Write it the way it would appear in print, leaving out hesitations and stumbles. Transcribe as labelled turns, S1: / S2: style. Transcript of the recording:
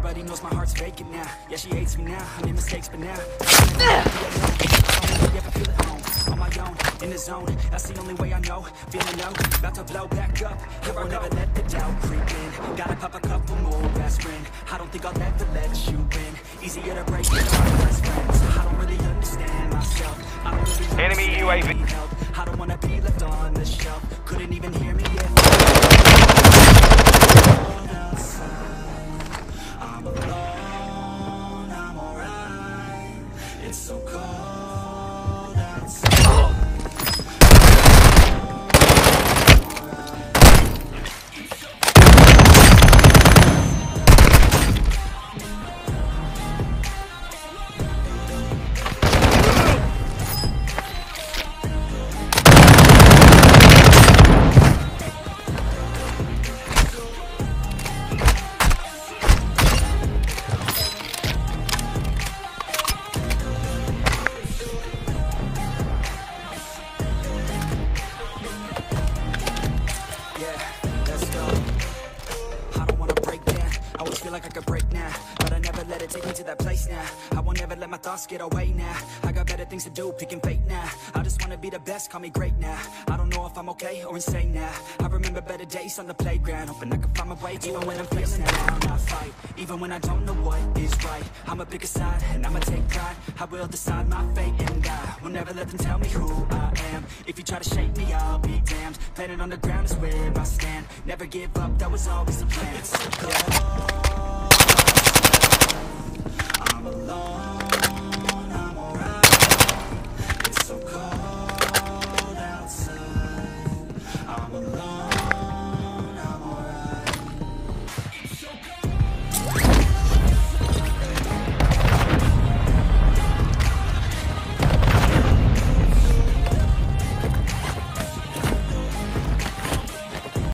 S1: Everybody knows my heart's vacant now. Yeah, she hates me now, I made mistakes, but now I don't really ever feel at home. On my own, in the zone, that's the only way I know. Feeling low, about to blow back up. Here I never let the doubt creep in. Gotta pop a couple more aspirin. I don't think I'll ever let you win. Easier to break it all my best friends. I don't really understand myself. I don't really
S2: Enemy UAV.
S1: need help. I don't wanna be left on the shelf. Couldn't even hear me yet. I'm alone, I'm alright. It's so cold outside. Like I could break now, but I never let it take me to that place now. I won't ever let my thoughts get away now. I got better things to do, picking fate now. I just wanna be the best, call me great now. I don't know if I'm okay or insane now. I remember better days on the playground, hoping I can find my way even when I'm feeling down. I fight, even when I don't know what is right. I'ma pick a side, and I'ma take pride. I will decide my fate, and I will never let them tell me who I am. If you try to shake me, I'll be damned. Planet on the ground is where I stand. Never give up, that was always the plan. It's so cold